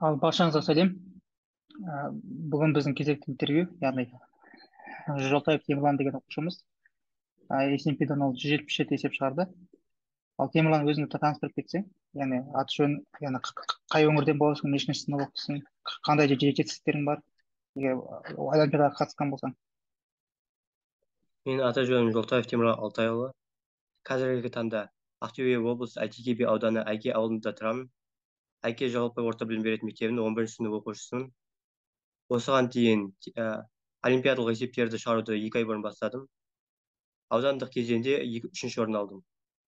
Ал баршаңызға сәлем. Бүгін біздің кезекті интервью, яғни Жолтаев Темірлан деген оқушымыз. СНП-дан ол 177 есеп шығарды. Ал Темірлан өзіңді таныстырып кетсең, яғни аты жөн, яғни қай өңірден боласың, нешінші сынып оқисың, қандай жетістіктерің бар, егер олимпиадаға қатысқан болсаң. Менің аты жөнім Жолтаев Темірлан Алтайұлы. Қазіргі таңда Ақтөбе облысы Әйтеке би ауданы Әйке ауылында тұрамын. Әйке жалпы орта білім беретін мектебінің 11 сынып оқушысымын. Осыған дейін олимпиадалық есептерді шығаруды 2 ай бұрын бастадым. Аудандық кезеңде 3-ші орын алдым.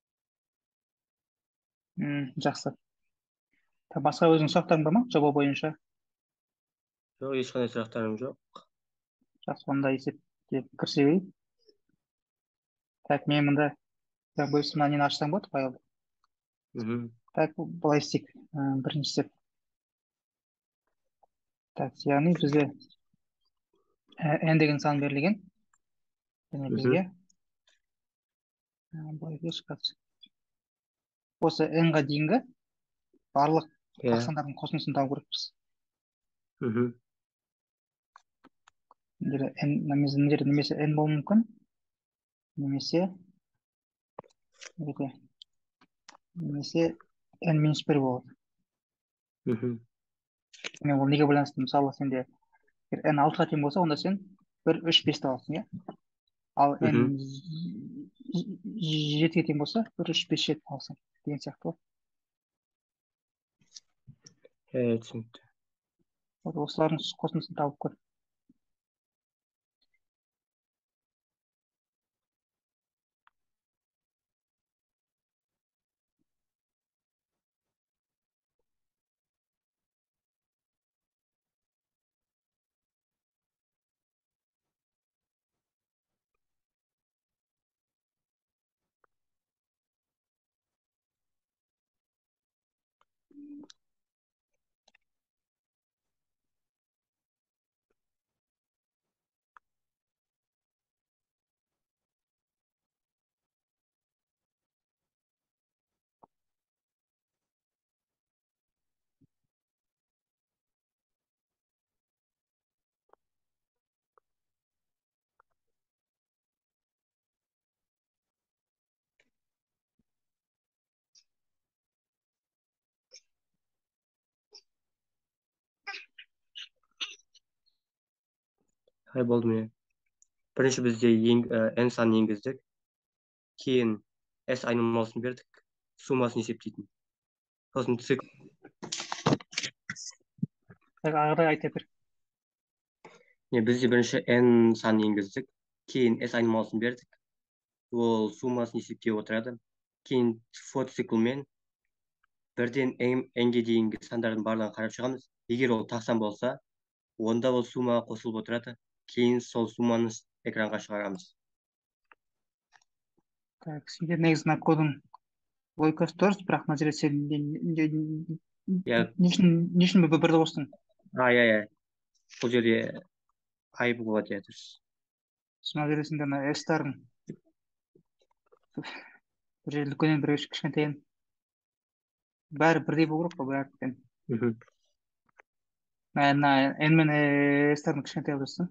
Жақсы. Басқа өзің сұрақтарың бар ма жоба бойынша? Жоқ, ешқандай сұрақтарым жоқ. Жақсы, онда есепке кірісе берейік. Так, мен мында бөлісім нені ашсам болады, файлды. Так, былай істейік. Біріншісі. Так, яғни бізде n деген сан берілген. Және бізге былай шығады. Осы n-ға дейінгі барлық Иә. сандардың қосындысын табу керекпіз. Немесе n болуы мүмкін, немесе n-1 болады. Ол неге байланысты? Мысалы, сенде n 6-ға тең болса, онда сен 1, 3, 5-ті аласың, иә? Ал n 7-ге тең болса, 1, 3, 5, 7 аласың деген сияқты. Түсінікті. Осылардың қосындысын тауып көр. Болды міне. Бірінші бізде n санын енгіздік. Кейін s айнымалысын бердік. Суммасын есептейтін. Сосын Ағырай айта бер. Бізде бірінші n санын енгіздік. Кейін s айнымалысын бердік. Ол суммасын есептей отырады. Кейін for циклмен бірден n-ге дейінгі сандардың барлығын қарап шығамыз. Егер ол тақсан болса, онда ол суммаға қосылып отырады. Кейін сол сумманы экранға шығарамыз. Так, сенде негізі кодың логикасы дұрыс, бірақ мына жерде сен не үшін бірді қостың? Иә. Бұл жерде айып болады, иә, дұрыс. Мына жерде сенде s-тардың бір жерде үлкеннен бір кішкентайын бәрі бірдей болу керек қой, бәрі. n мен s-тардың кішкентай болсын.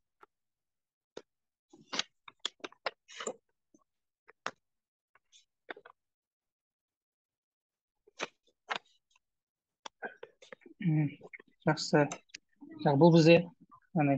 Жақсы. Бұл бізде n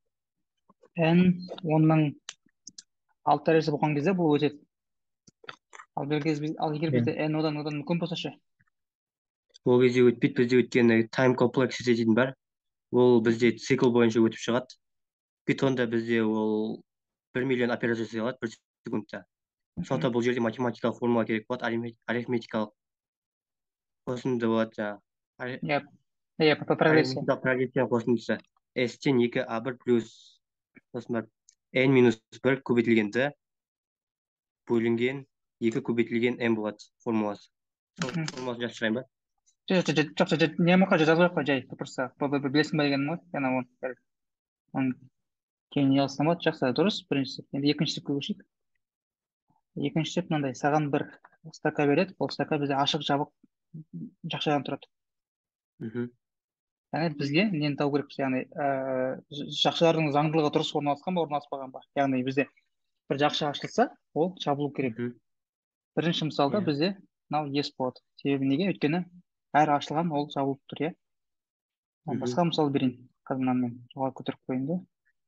10-ның 6 дәрежесі болған кезде бұл өтеді. Ал егер бізде n одан үлкен болса ше? Ол кезде өтпейді, бізде өйткені time complexity дейтін бар. Ол бізде цикл бойынша өтіп шығады. Питонда бізде ол 1 миллион операция жасай алады 1 секундта. Сондықтан бұл жерде математикалық формула керек болады, арифметикалық қосынды болады жаңағы. Иә, прогрессия. Арифметикалық прогрессия қосындысы. S-тен 2a1 плюс сосын бар n-1 көбейтілген d бөлінген 2 көбейтілген n болады формуласы. Сол формуласын жазып шығайын ба? Жоқ, не мұқа жазбай ақ қой, жай просто білесің ба дегенім ғой. Яғни оны кейін не алсам болады. Жақсы, дұрыс, біріншісі. Енді екіншісі көшейік. Екіншісі мынандай, саған бір стака береді. Ол стака бізде ашық, жабық жақшадан тұрады. яғни бізге нені табу керекпіз, яғни жақшалардың заңдылығы дұрыс орналасқан ба орналаспаған ба, яғни бізде бір жақша ашылса ол жабылу керек. Мгм. Бірінші мысалда Иә. бізде мынау ес болады. Себебі неге? Өйткені әр ашылған ол жабылып тұр, иә. Мгм. Басқа мысал берейін. Қазір мынаны мен жоғары көтеріп қояйын да.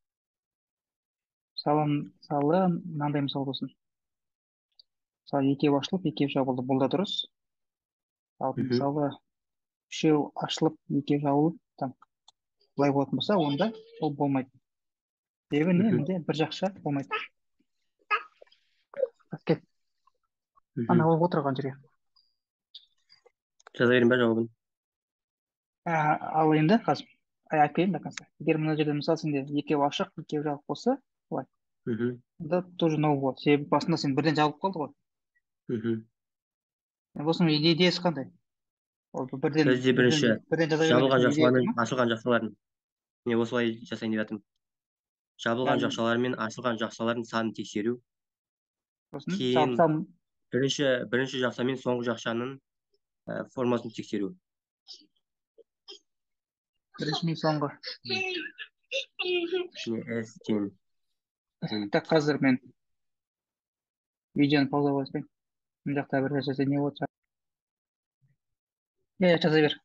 Мысалы мынандай мысал болсын. Мысалы екеу ашылып екеу жабылды, бұл да дұрыс. Ал Мгм. мысалы үшеу ашылып екеу жабылып там былай болатын болса, онда ол болмайды. Себебі не? Мгм. Менде бір жақша болмайды. Кет, ана Мгм. ол отырған жерге. Жаза берейін ба жауабын? Ал енді қазір әкелейін до конца. Егер мына жерде мысалы сенде екеу ашық екеу жабық болса, былай, Мгм. онда тоже ноу болады. Себебі басында сен бірден жабылып қалды ғой. Мгм. Осының идеясы қандай? Ол бірден Бізде бірден бірінші бірден жаза берген жабылған жоқсың, идея жақшалар тұр мен ма? ашылған жақшаларын, мен осылай жасайын деп жатырмын. Жабылған Яғни жақшалар мен ашылған жақшалардың санын тексеру. сосын Кейін мысалы бірінші жақша мен соңғы жақшаның формасын тексеру. бірінші мен соңғы. Не с тең М. Так қазір мен видеоны пауза қойсайын. Мына жақта бір нәрсе не болып жатыр. Иә, жаза бер.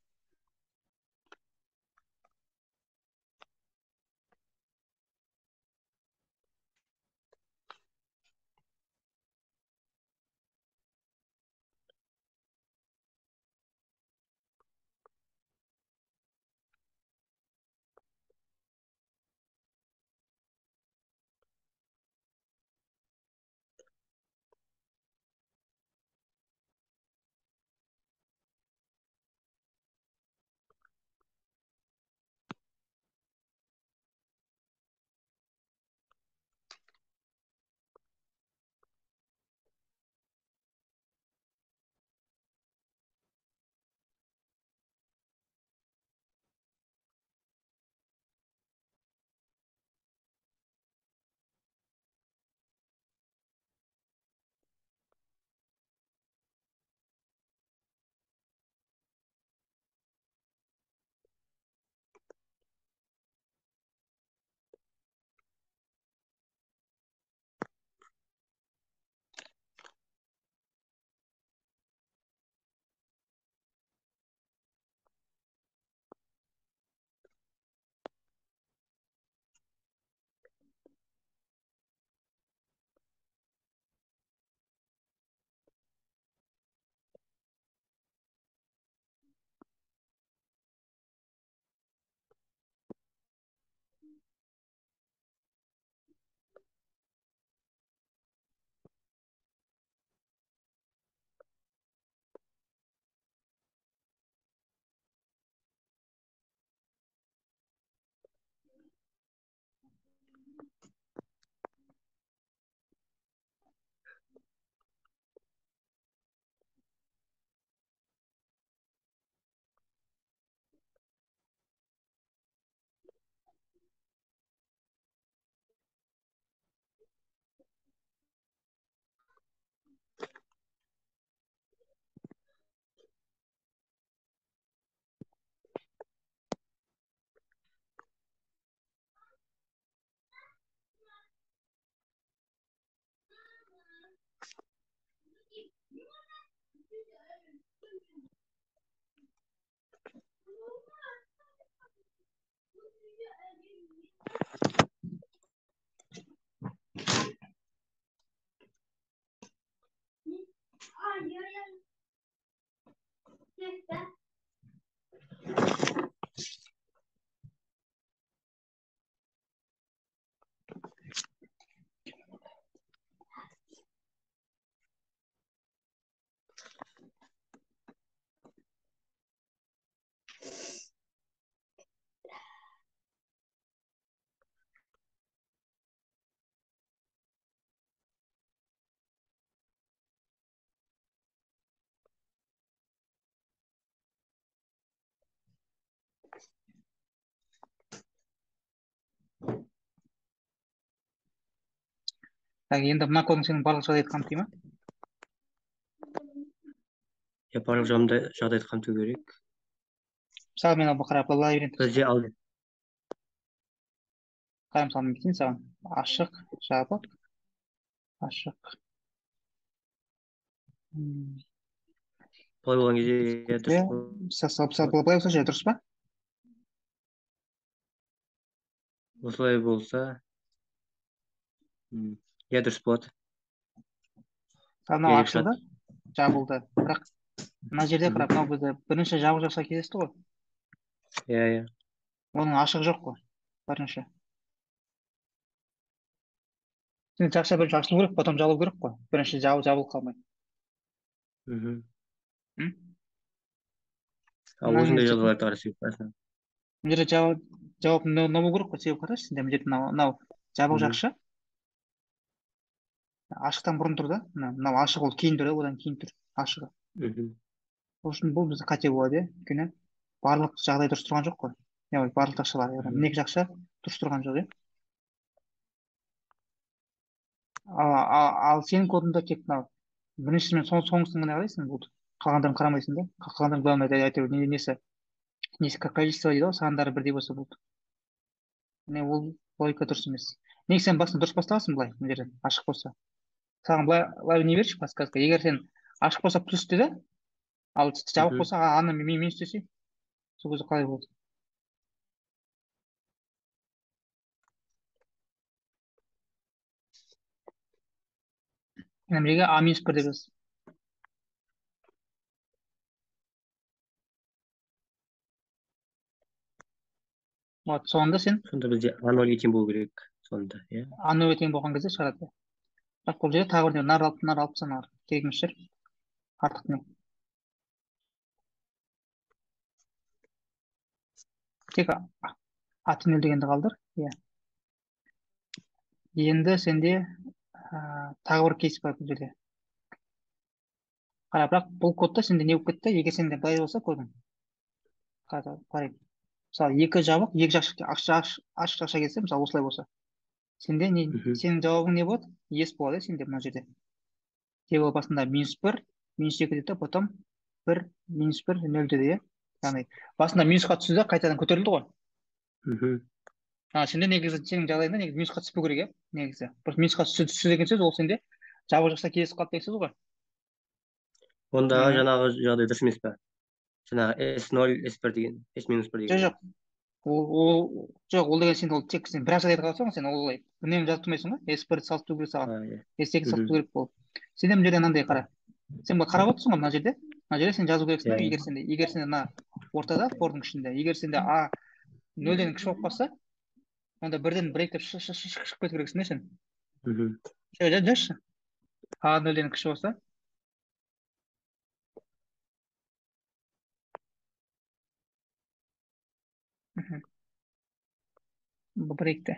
Енді мына кодың сенің барлық жағдайды қамтиды ма? Я барлық жағдайды қамту керек. мысалы мен қарап лабиринт бізде ал қара мысалы мен бүйтейін саған ашық жабық ашық м, былай болған кезде иә, кілтте дұрыс мысалы болады. былай болса ше дұрыс па Осылай болса, м, иә, дұрыс болады. мысалы мынау ерік ашылды шығады. жабылды бірақ мына жерде Мгм. қарап мынау бізде бірінші жабық жаққа кездесті ғой Иә, иә. оның ашығы жоқ қой бірінші сен жақша бірінші ашылу керек потом жабылу керек қой бірінші жабылып қалмай Мгм. м? ал мына не осындай істеп жағдайларда қарасақ қасына. мына жерде жауап мынау болу керек қой себебі қарашы сенде мына жерде мынау жабық Мгм. жақша ашықтан бұрын тұр да мынау ашық ол кейін тұр да одан кейін тұр ашығы Мгм. сол үшін бұл бізде қате болады иә өйткені барлық жағдай дұрыс тұрған жоқ қой яғни барлық жақшалар яғни Мгм. мына екі жақша дұрыс тұрған жоқ иә ал сенің кодыңда тек мынау біріншісі мен соңғысын ғана қарайсың бұл қалғандарын қарамайсың да қалғандарын главное әйтеуір несі количество дейді ғой сандары бірдей болса болды міне ол логика дұрыс емес неге сен басында дұрыс бастағансың былай мына жерден ашық болса саған былай не берші подсказка егер сен ашық болса плюс де да ал жабық Мгм. болса аны минус десе сол кезде қалай болады мына жерге а минус бір деп жаз вот соңында сен Сонда бізде А0 тең болу керек сонда, иә. а нөлге тең болған кезде шығарады бірақ бұл жерде тағы бір нар алып тастасаң керек емес шығар артық не тек аты нөл дегенді қалдыр иә енді сенде тағы бір кейс бар бұл жерде қара бірақ бұл кодта сенде не болып кетті егер сенде былай болса кодың қарайық мысалы екі жабық екі ашық жақша келсе мысалы осылай болса сенде не Мгм. сенің жауабың не болады ес болады иә сенде мына жерде себебі басында минус бір минус екі деді да потом бір минус бір нөл деді иә яғни басында минусқа түсті да қайтадан көтерілді ғой Мгм. сенде негізі сенің жағдайыңда негізі минусқа түспеу керек иә негізі просто минусқа түсті деген сөз ол сенде жабық жақта кездесіп қалды деген сөз ғой Онда яғни жаңағы жағдай дұрыс емес па? Жаңағы S0, S1 деген, S-1 жоқ деген. жоқ ол жоқ ол деген сен ол тек сен бір ақ жағдайда қалсаң сен ол олай үнемі жазып тұрмайсың ғой с бірді салып тұру керек саған Иә. с екіні салып Мгм. тұру керек болып сенде мына жерде мынандай қара сен былай қарап отырсың ғой мына жерде сен жазу керексің Иә, да иә. егер сенде мына ортада фордың ішінде егер сенде а нөлден кіші болып қалса онда бірден брейк деп шығып кету керексің да сен Мгм. жазшы а нөлден кіші болса мхм, бұл брейкте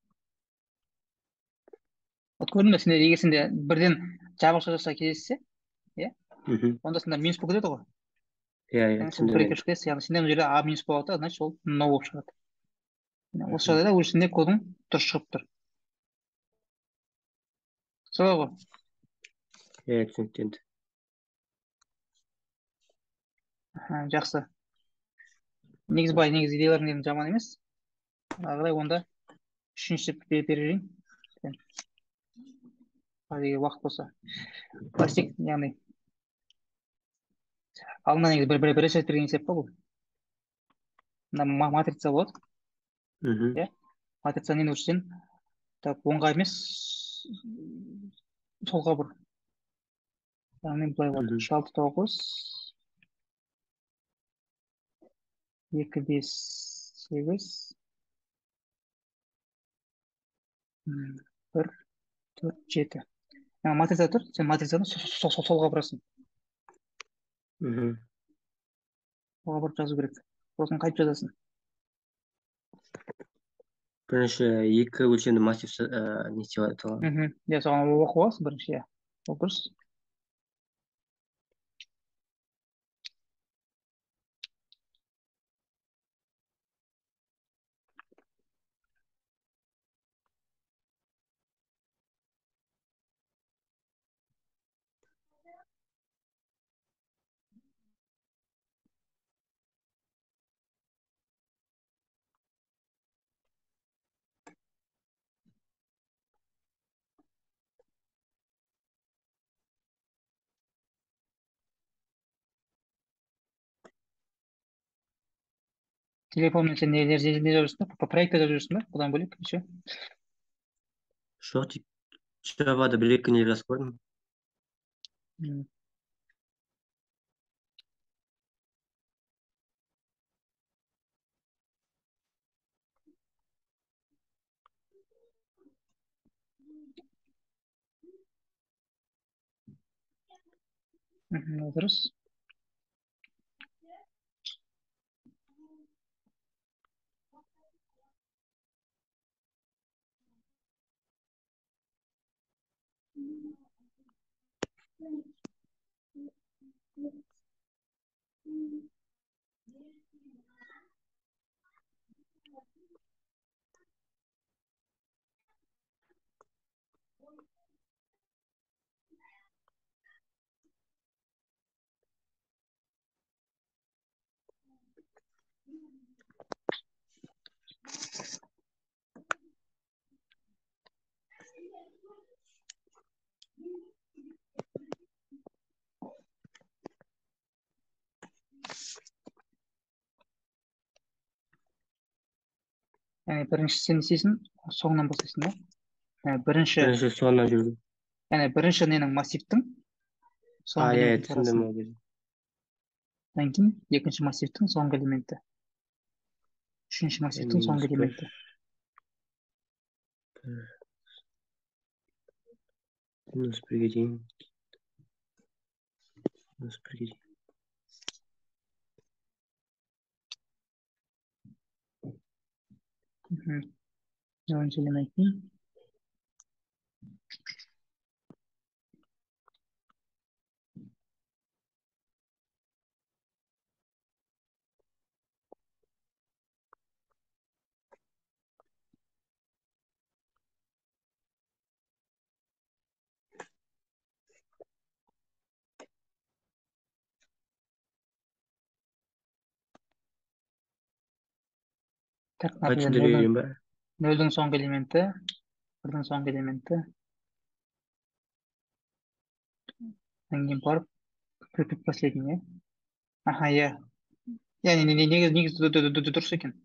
вот көрдің бе сенде егер сенде бірден жабық жазса кездессе иә Мгм. онда сенде минус болып кетеді ғой Иә, иә, яғни сен түсіндім брейкке енді. шығып кетесің яғни сенде мына жерде а минус болады да значит ол нол болып шығады осы Мгм. жағдайда өзіне кодың дұрыс шығып тұр солай ғой Иә, түсінікті енді. жақсы негізі былай негізі идеяларың енді жаман емес ары қарай онда үшінші беріп жіберейін сен егер уақыт болса былай істейік яғни алдына негізі бір рецепт берген есеп па бұл мына матрица болады Мгм. иә матрицаны енді сен так оңға емес солға бұр яғни былай болады Мгм. үш алты тоғыз екі бес сегіз бір төрт жеті матрица тұр сен матрицаны солға бұрасың Мгм. солға бұрып жазу керек сосын қайтып жазасың Бірінші екі өлшемді массив не істеп аталған. мхм иә соған оқып аласың бірінші иә ол дұрыс телефонмен сен не жазып жүрсің ба? Проектте жазып жүрсің ба? Бұдан бөлек еще. Жоқ, тек Java'да бір екі не жазып көрдім. Дұрыс. Яғни бірінші сен не істейсің, соңынан бастайсың да. Бірінші, Бірінші соңынан жүрдім. яғни бірінші ненің массивтің соңғы Иә, элементін түсіндім шығарасың. ол кезде. Одан кейін екінші массивтің соңғы элементі. Үшінші N массивтің минус соңғы бір, элементі. минус бірге дейін. Минус бірге дейін. Оныншы элементтің так, например, Түсіндіре берейін ба? нөлдің соңғы элементі, бірдің соңғы элементі, одан кейін барып, предпоследний, Аха, иә. Яғни негізі дұрыс екен.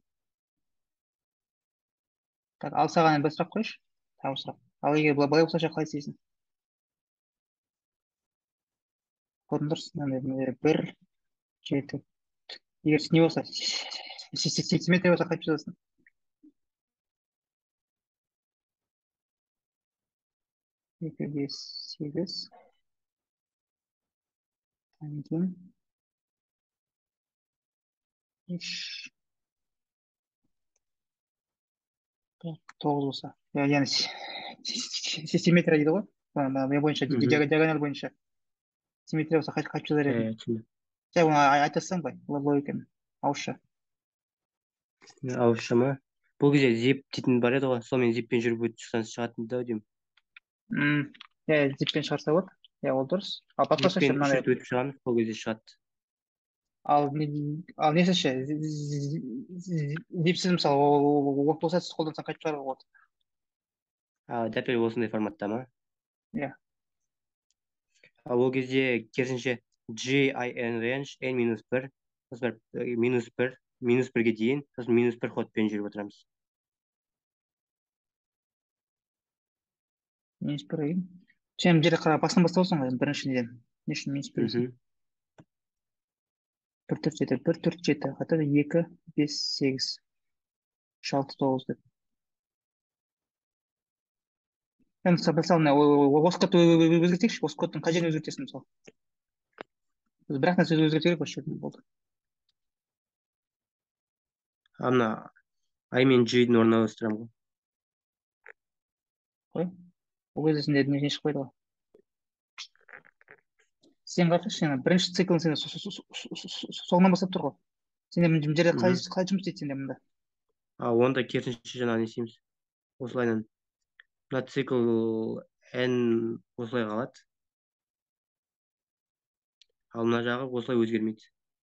Так, ал саған бір сұрақ қойшы. Тағы бір сұрақ. Ал егер былай болса қалай істейсің? Көрдің дұрыс. Бір, жеті. Егер не болса, симметрия болса қайтып жазасың? Екі, бес, сегіз. Одан кейін үш, тоғыз болса. Яғни симметрия дейді ғой. Не бойынша, диагональ бойынша. Симметрия болса қайтып жазар едің. Түсіндім. Жай оны айта салсаң ғой, логикамен. Ауызша. Ауызша ма? Бұл кезде zip дейтін бар еді ғой, сонымен zipпен жүріп өтіп шықсан шығатын да деймін. Иә, зиппен шығарса болады. Иә, ол дұрыс. Ал басқаша ше, Zipпен үш мынандай. рет өтіп шығамыз, сол кезде шығады. Ал несі ше, зипсіз мысалы, осы сәтсіз қолдансаң қайтып шығаруға болады. Дәл осындай форматта ма? Иә. Ол кезде керісінше GIN range n минус бір, сосын минус бірге дейін, сосын минус бір ходпен жүріп отырамыз. Минус бір егін. Сен жерде қара басынан бастаусың ғой, бірінші неден. Не үшін минус бірсің? Бір, төрт, жеті, бір, төрт, жеті. Қайтады, екі, бес, сегіз. Үш, алты, тоғыз деп. Мысалы, осы кодты өзгертейікші, осы кодтың қай жерін өзгертесің мысалы? Біз бір ақ нәрсені өзгерту керек осы жерде болды. Мына I мен J-дің орнына ауыстырамын ғой. Қой. Ол кезде сенде не шығып қойды ғой. Сен қарашы, сен бірінші циклын сен соңынан бастап тұр ғой. Сенде мына жерде қалай жұмыс істейді сенде мында? Онда керісінше жаңағы не істейміз. Осылайынан. Мына цикл n осылай қалады. Ал мына жағы осылай өзгермейді.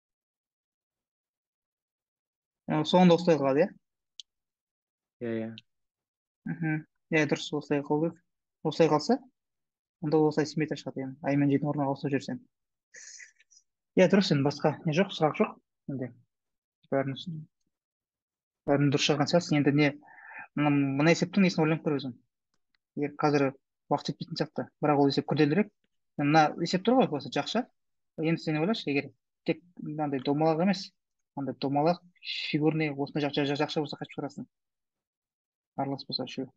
Соңында осылай қалады, иә? Иә. Иә, дұрыс, осылай қалу керек. Осылай қалса, онда осылай симметрия шығады, яғни I мен J-дің орнына ауыстырып жіберсең. Иә, дұрыс, енді басқа не жоқ, сұрақ жоқ. Енді бәрін бәрін дұрыс жазған сияқтысың. Енді не мына есептің несін ойланып көр өзің. Егер қазір уақыт жетпейтін сияқты, бірақ ол есеп күрделірек. Мына есеп тұр ғой осы жақша. Енді сен ойлашы, егер тек мынандай домалақ емес, андай домалақ фигурный осындай жақша болса қайтып шығарасың. Аралас болса үшеу.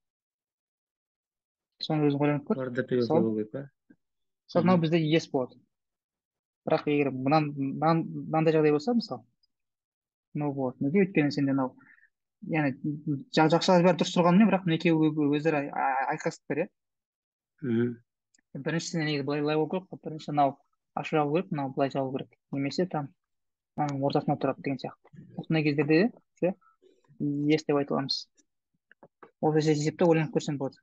Соны өзің ойланып көр. квадраттық Мысалы, болу керек па? мынау бізде ес болады. Бірақ егер мынандай жағдай болса, мысалы, мынау болады. Неге? Өйткені сенде мынау, яғни жақшалар бәрі дұрыс тұрғанымен, бірақ мына екеуі өзара айқастық, иә. Біріншісіне негізі былай болу керек қой. Бірінші мынау ашу жабу керек, мынау былай жабу керек. Немесе там мынаның ортасына тұрады деген сияқты. Осындай кездерде ше ес деп айта аламыз. Осы есепте ойланып көрсең болады.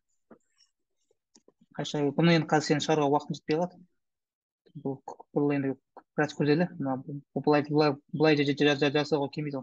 Қайша бұны енді қазір сенің шығаруға уақытың жетпей қалады. Бұл енді біраз күрделі. Былай жасауға келмейді ол.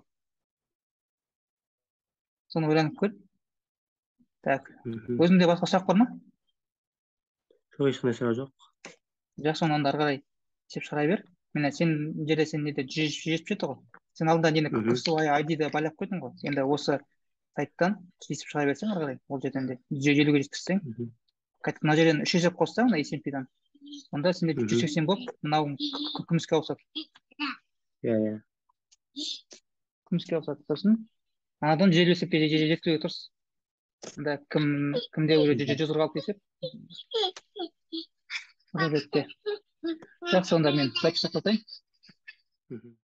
Соны ойланып көр. Так. Өзіңде басқа сұрақ бар ма? Жоқ, ешқандай сұрақ жоқ. Жақсы, онда ары қарай есеп шығара бер. Міне сен жерде сен неде 177 ғой. Сен алдында нені кірісу ID-ді байлап қойдың ғой. Енді осы сайттан есеп шығара берсең ары қарай, ол жерден де 150-ге жеткізсең, қайтып мына жерден 3 есеп қоссаң, мына SMP-дан, онда сенде 180 болып, мынау күміске ауысады. Иә. Күміске ауысады. Сосын анадан 150 есепке жеткізуге тырыс. Онда кімде уже 146 есеп? Жақсы, онда мен запись тоқтатайын.